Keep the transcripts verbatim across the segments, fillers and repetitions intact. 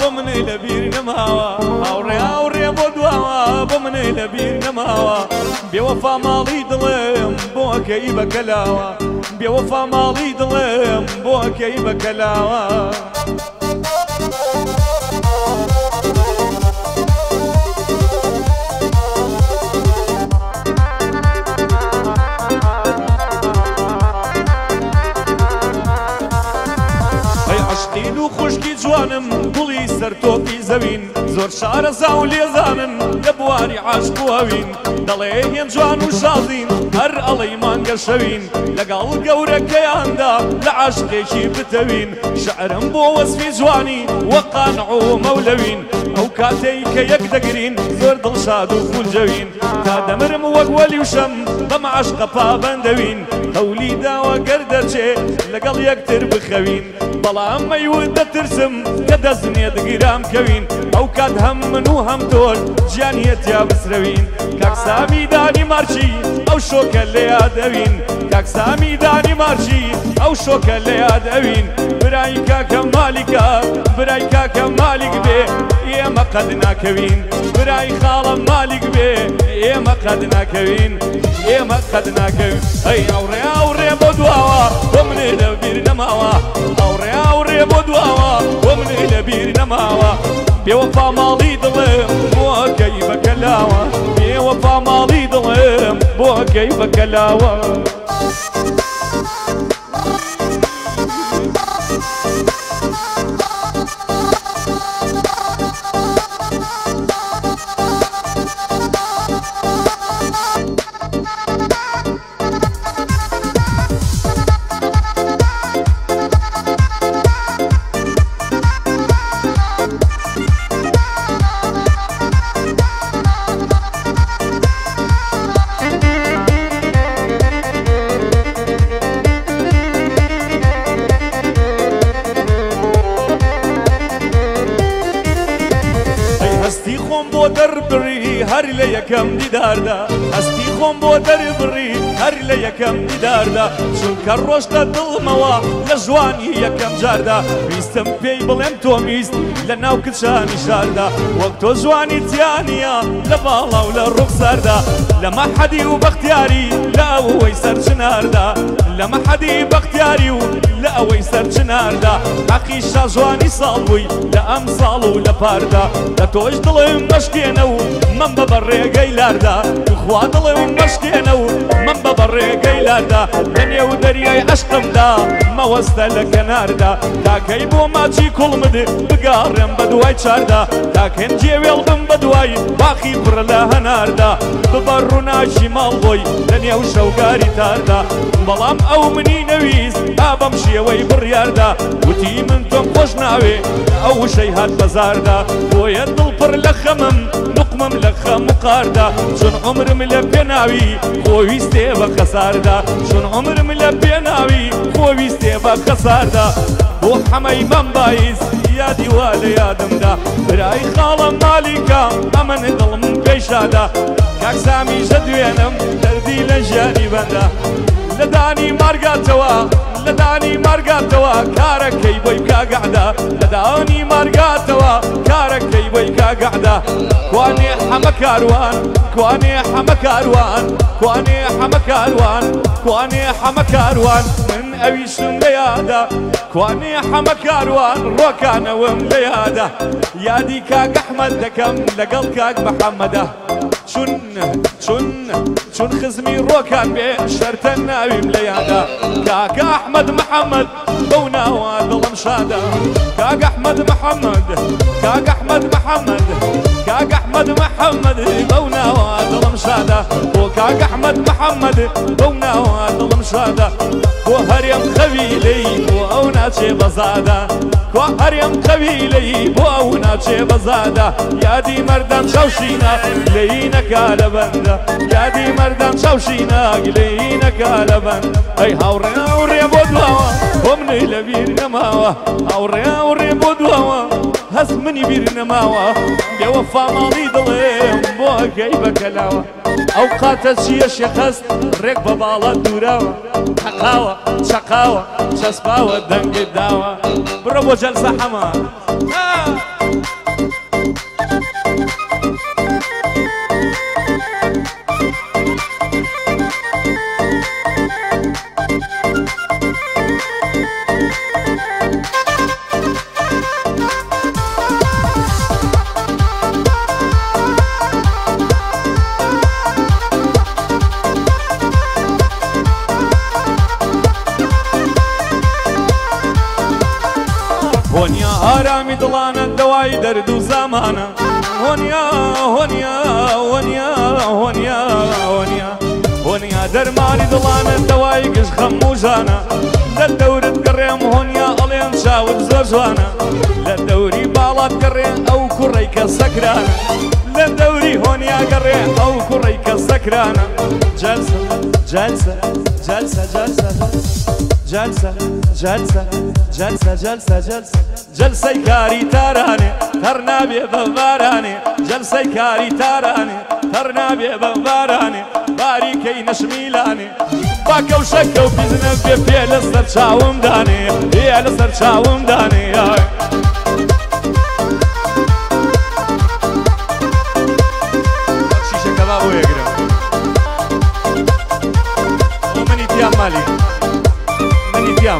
بۆ منی لەبیر نەماوە هاوڕێ هاوڕێ بۆ دواوە بۆ منی لەبیر نەماوە بێوەفا ماڵی دڵێم بۆ ئەکەی بە کەلاوە بێوەفا ماڵی دڵێم بۆ ئەکەی بە کەلاوە عشقین و خوشکی جوانم گوڵی سەر تۆپی زەوین زۆر شارەزا و لێزانن لە بواری عاشق و هەوین دەڵێ هێن جوان و شازین هەر ئەڵەی مانگە شەوین لەگەڵ گەورەکەیاندا لە عاشقێکی بتەوین شعرم بۆ وەسفی جوانی وە قانع و مەولەوین ئەو کاتەی کە یەک دەگرین زۆر دڵشاد و خولجەوین تا دەمرم وەک وەلی و شەم بەم عاشقە پابەندەوین هەولی داوە گەر دەرچێ لەگەڵ یەکتر بخەوین بەڵام مەیوت دەترسم کە دەزنێت گیرام کەوین ئەو کات هەم من و هەم تۆر گیانیەتیا بسرەوین کاکسامی دانی مارچی ئەو شۆکە لێ یادەوین کاکسامی دانی مارچی ئەو شۆکە لێ یادەوین برای کاکە مالیکە برای کاکە مالیک بێ ئێمە قەد ناکەوین برای خاڵە مالیک بێ ئێمە قەد ناکەوین ئێمە قەد ناکەوین ئەی ئەوڕێ ئەوڕێ بۆ دواوە بۆ منێ لەبیر نەماوە ئەوڕێ ئەوڕێ بۆ دواوە بۆ منێ لەبیر نەماوە بێوەفا ماڵی دڵێم بۆ ئەکەی بە کەلاوە بێوەفا ماڵی دڵێم بۆ ئەکەی بە کەلاوە بۆ دەربڕی هەر لە یەکەم دیداردا هەستی خۆم بۆ دەربڕی هەر لە یەکەم دیداردا چونکە ڕۆژتە دڵمەوە لە ژوانی یەکەم جاردا ویستم پێی بڵێم تۆ میست لە ناو کچانی شاردا وەک تۆ جوانی تیانە لە باڵا و لە ڕوخساردا لە مەحەدی و بەختیاری لە ئەوەی سەر چناردا لە مەحەدی بەختیاری و لە ئەوەی سەر چناردا حەقیشا جوانی ساڵ بووی لە ئەم ساڵ و لە پاردا لە تۆش دڵێم مەشکێنە و من بە بەڕێگەی لاردا خوا دڵێم مەشکێنە و من بە بەڕێگەی لاردا لە نێو دەریای عەشقمدا مەوەستە لە کەناردا تاکەی بۆ ماچی کوڵمت بگاڕێم بە دوای چاردا تاکەن جێوێڵ بم بە دوای باخی پڕ لە هەناردا ببەڕ ڕووناکی ماڵ بۆی لە نێو شەوگاری تاردا بەڵام ئەو منی نەویست تا بەم شێوەی بڕیاردا وتی من تۆم خۆش ناوێ ئەو وشەی هات بەزاردا بۆیە دڵ پڕ لە خەمم نوقمم لە خەم و قاردا چون عمرم لە پێناوی خۆویستێ بە خەساردا چون عمرم لە پێناوی خۆویستێ بە خەساردا بۆ حەمەی مەم باعیس یادی وا لە یادمدا برای خاڵم مالیکە ئەمن دڵم پێیشادا کاکسامیشە دوێنم دەردی لە ژیانی بەندا لە دانی مارگاتەوە لە دانی مارگاتەوە کارەکەی بۆی کاگەعدا لە دانی مارگاتەوە کارەکەی بۆی کاگەعدا کوانێ حەمە کاروان کوانێ حەمە کاروان کوانێ حەمە کاروان کوانێ حەمە کاروان من ئەویشم لە یادا کوانێ حەمە کاروان ڕۆکانەوەم لە یادا یادی کاک ئەحمەد دەکەم لەگەڵ کاک محەممەدا چون چون چون خزمی ڕۆکان بێ شەرتە ناویم لە یادا کاک ئەحمەد محەممەد بەو ناوە دڵم شادا کاک ئەحمەد محەممەد کاک ئەحمەد محەممەد کاک ئەحمەد محەممەد بەو ناوە دڵم شادا بۆ کاک ئەحمەد محەممەد بەو ناوە دڵم شادا بۆ هەرێم قەبیلەی بۆ ئەو ناچێ بەزادا بۆ هەرێم قەبیلەی بۆ ئەو ناچێ بەزادا یادی مەردان شەوشینە لێی نەکا لە بەندە یادی مەردان شەوشینە لێی نەکا لە بەند ئەی هاوڕێ هاوڕێ بۆ دواوە بۆ منەی لە بیر نەماوە هاوڕێ هاوڕێ بۆ دواوە هەست منی بیر نەماوە بێوەفا ماڵی دڵێم بۆ ئەگەی بە کەلاوە ئەو قاتە چیە شێخەست ڕێک بە باڵات دووراوە حەقاوە چەقاوە چەسپاوە دەنگت داوە بڕە بۆ جەلسە حەمان ئارامی دڵانە دەوای دەرد و زامانە هۆنیا هۆنیا هۆنیا هۆنیا هۆنیا هۆنیا دەرمانی دڵانە دەوای گشت خەم و ژانە لە دەورت گەڕێم هۆنیا ئەڵێن چاوت زۆر جوانە لە دەوری باڵات گەڕێ ئەو کوڕەی کە سەکرانە لە دەوری هۆنیا گەڕێ ئەو کوڕەی کە سەکرانە جەلسە جەلسە جەلسە جەلسە جەلسە جەلسە جەلسە جەلسە جەلسە جەلسەی کاری تارانێ هەر نابێ بە بارانێ جەلسەی کاری تارانێ هەر نابێ بە بارانێ باریکەی نەشمیلانێ با کەوشەکە و بیزنە بێ پێ لەسەر چاوم دانێ پێ لەسەر چاوم دانێ شیشەکە با بۆ یەگرم منی پیام مالی منی پیام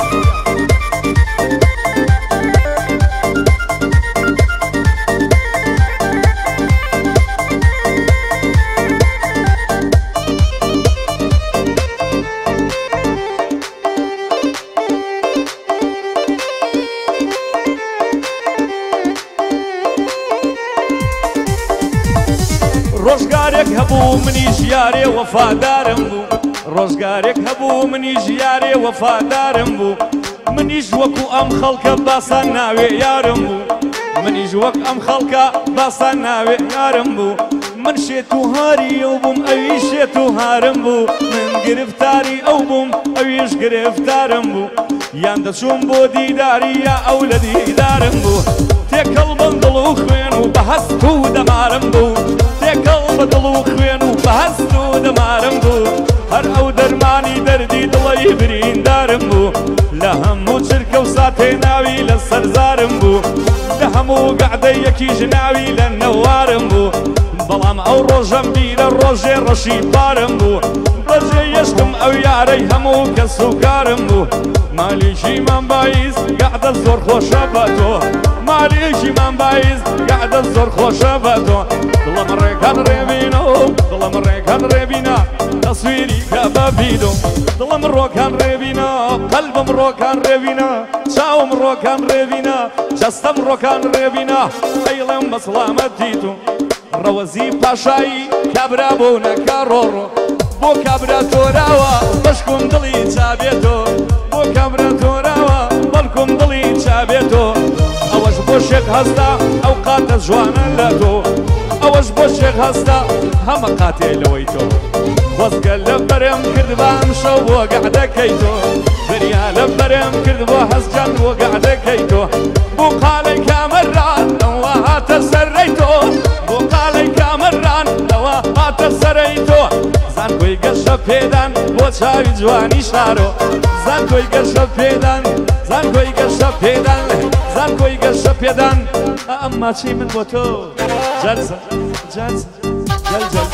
ڕۆژگارێک هەبوو منیش یارێ وەفادارم بوو ڕۆژگارێک هەبوو منیش یارێ وەفادارم بوو منیش وەکو ئەم خەڵکە باسان ناوێ یارم بوو منیش وەک ئەم خەڵکە باسان ناوێ یارم بوو من شێت و هاری ئەو بووم ئەوی شێت و هارم بوو من گرفتاری ئەو بووم ئەویش گرفتارم بوو یان دەچووم بۆ دیداری یا ئەو لە دیدارم بوو تێکەڵ بم دڵ و خوێن و بە هەست و دەمارم بوو تێکەڵ بە دڵ و خوێن و بە هەست و دەمارم بوو هەر ئەو دەرمانی دەردی دڵی بریندارم بوو لە هەموو چرکە و ساتێ ناوی لە سەرزارم بوو لە هەموو گەعدەی یەکیش ناوی لە نەوارم بوو بەڵام ئەو ڕۆژەم بیرە ڕۆژێ ڕەشی پارم بوو ڕۆژێ یەشتم ئەو یارەی هەموو کەس و کارم بوو مالیشی من باعث گەعدە زۆر خۆشە بە تۆ مالیشی من باعث گەعدە زۆر خۆشە بە تۆ دڵم ڕێکان ڕێبینەوە دڵم ڕێکان ڕێبینە تەسویری کە بەبیدۆ دڵم ڕۆکان ڕێبینە قەلبم ڕۆکان ڕێبینە چاوم ڕۆکان ڕێبینە جەستەم ڕۆکان ڕێبینە ئەیڵێم بە سڵامەتی تو ڕەوەزی پاشایی کابرا بۆ نەکا ڕۆڕۆ بۆ کابرا تۆراوە بەشکم دڵی چابێتۆ بۆ کابرا تۆراوە بەڵکم دڵی چابێتۆ ئەوەش بۆ شێک هەستا ئەو قاتە جوانە لە تۆ ئەوەش بۆ شێک هەستا هەمە قاتێ لەوەی تۆ خۆزگە لە بەرێم کرد بام شەو بۆ گەعدەکەی تۆ بریا لە بەرێم کرد بۆ هەستجان بۆ گەعدەکەی تۆ بۆ قاڵەی کامەران ئەوە هاتە سەرەی تۆ بۆ قاڵەی کامەران ئەوە هاتە سەرەی تۆ زان کۆی گەشە پێدان بۆ چاوی جوانی شارۆ زان کۆی گەشە پێدان زان کۆی گەشە پێدان زان کۆی گەشە پێدان ئەمما چی من بۆ تۆ جەلسە جەلسە جەلسە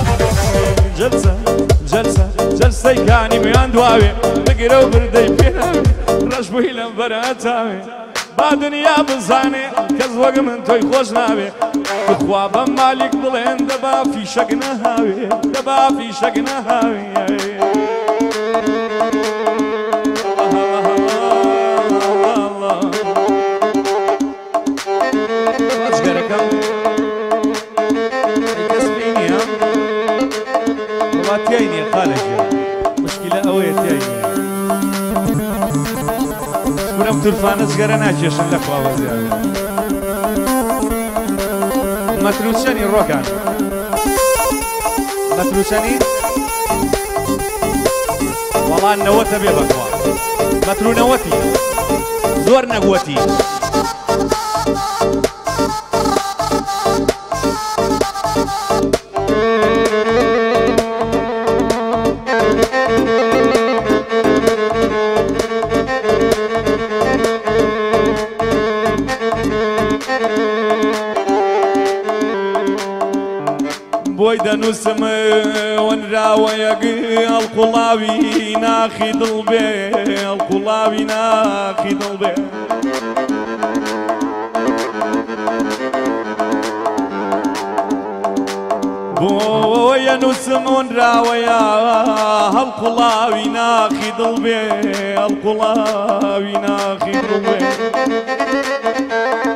جەلسە جەلسە جەلسەی کانی میان دواوێ بگرە و بردەی پێناوێ ڕەش بووی لەم بەرەتاوێ با دنیا بزانێ کەس وەک من تۆی خۆش ناوێ بخوا بە مالیک بڵێن دەبا فیشەک نەهاوێ دەبا فیشەک نەهاوێ ئەجگەرەکەم کەس پێی نییە وڵا تیای نییە خالێکی مشکلە ئەوەیە تیای نییە گورم تورفانە جگەرە ناکێشن لە خواوە زیادە مەتروچەنی ڕۆکان مەتروچەنی وەڵان نەوەتە بێ بەخوا مەترو نەوەتی زۆر نەگوەتی بۆی دەنووسم وەنراوەیەک هەڵقوڵاوی ناخی دڵ بێ هەڵقوڵاوی ناخی دڵ بێ بۆیە نووسم وەنراوەیە هەڵقوڵاوی ناخی دڵ بێ هەڵقوڵاوی ناخی دڵ بێ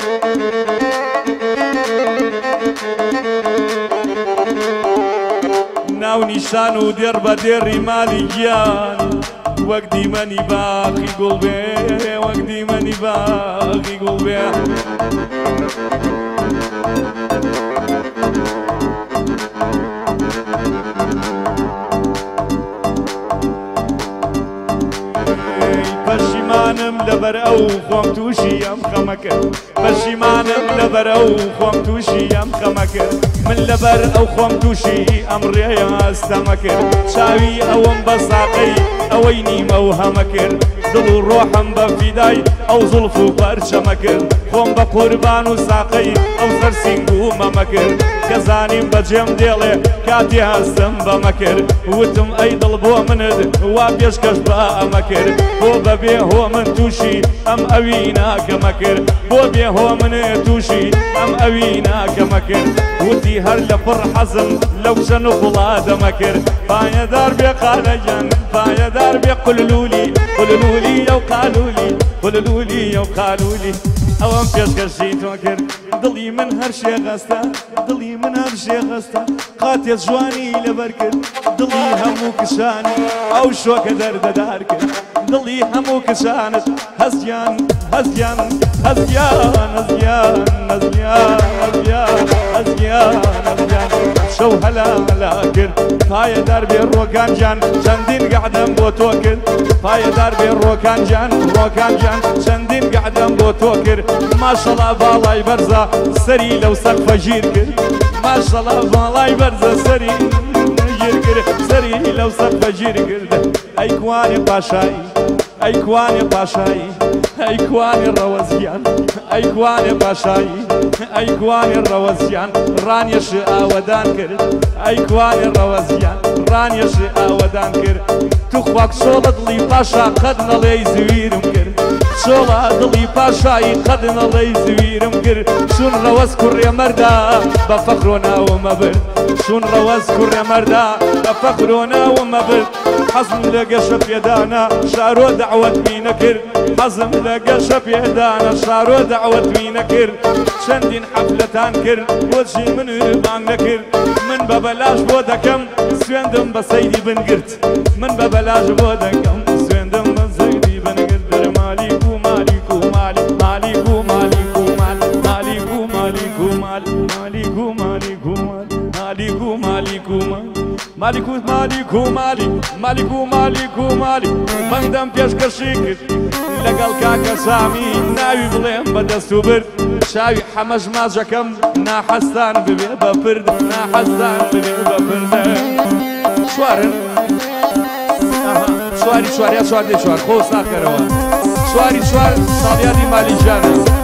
شان و دێر بە دێڕی مالی گیان وەک دیمەنی باقی گوڵ بێ وەک دیمەنی باقی گوڵ بێ پەشیمانم لەبەر ئەو خۆم تووشی ئەم خەمە کرد پەشیمانم لەبەر ئەو خۆم تووشی ئەم خەمە کرد من لەبەر ئەو خۆم تووشی ئەم ڕێیە ئەستەمە کرد چاوی ئەوم بە ساقەی ئەوەی نیمە و هەمە کرد دڵ و ڕۆحم بە فیدای ئەو زوڵف و پەرچەمە کرد خۆم بە قوربان و ساقەی ئەو سەرسینگ و مەمە کرد کە زانیم بەجێم دێڵێ کاتی هەستم بەمە کرد وتم ئەی دڵ بۆ منت وا پێشکەش بە ئەمە کرد بۆ بەبێ هۆ من تووشی ئەم ئەوی ناکەمە کرد بۆ بێ هۆ من تووشی ئەم ئەوی ناکەمە کرد وتی هەر لە پڕ حەزم لەو شەن و قوڵادەمە کرد پایەدار بێ قالەجان پایەدار بێ قوللولی قوللولی ئەو قالولی قوللولی ئەو قالولی ئەوەم پێشکەشی تۆ کرد دڵی من هەر شێخەستە دڵی من هەر شێخەستە قاتێ جوانی لەبەر کرد دڵی هەموو کشانی ئەو شۆکە دەردەدار کرد دڵی هەموو کشانت هەزیان هەزیان هەزیان هەزیان هەزیان هەزیان هەزیان هەزیان شەو هەلا هەلا کرد پایەدار بێ ڕۆکانجان چەندین گەعدەم بۆ تۆ کرد پایەدار بێ ڕۆکانجان ڕۆکانجان چەندین گەعدەم بۆ تۆ کرد ماشەڵا باڵای بەرزە سەری لەو سەقفە ژیر کرد ماشەڵا باڵای بەرزە سەری ژیر کرد سەری لەو سەقفە ژیر کرد ئەی کوانێ پاشایی ئەی کوانێ پاشایی ئەی کوانێ ڕەوەزیان ئەی کوانێ پاشایی ئەی کوانێ ڕەوەزیان ڕانیەش ئاوەدان کرد ئەی کوانێ ڕەوەزیان ڕانیەش ئاوەدان کرد تو خواک شۆڵە دڵی پاشا قەت نەڵێی زویرم کرد شۆڵە دڵی پاشایی قەت نەڵێی زویرم کرد چون ڕەوەز کوڕێ مەردا بە فەخر و ناومە برد چون ڕەوەز کوڕێ مەردا بە فەخر و ناومە برد حەزم لە گەشە پێدانە شارۆ دەعوەت می نەکرد حەزم لە گەشە پێدانە شارۆ دەعوەت می نەکرد چەندین حەفلەتان کرد بۆچی من بانگ نەکرد من بە بەلاش بۆ دەکەم سوێندم بە سەیدی بنگرت من بە بەلاش بۆ دەکەم سوێندم بە سەیدی بنگرت دەر مالیک و مالیک و مالی مالیک و مالیک و مال مالیک و مالیک و مال مالیک و مالیک و مال مالیک و مالیک و مال مالیک و مالیک و مالی مالیک و مالیک و مالی بەندەم پێشکەشی کرد لەگەڵ کاکە سامی ناوی بڵێم بەدەست و برد شاوی حەمەش ماجەکەم ناحەستان ببێ بە پرد ناحەستان ببێ بە پردە چوارن چواری چواریا چوار دێ چوار خۆس ناکەرەوە چواری چوار ساڵیانی مالیجانە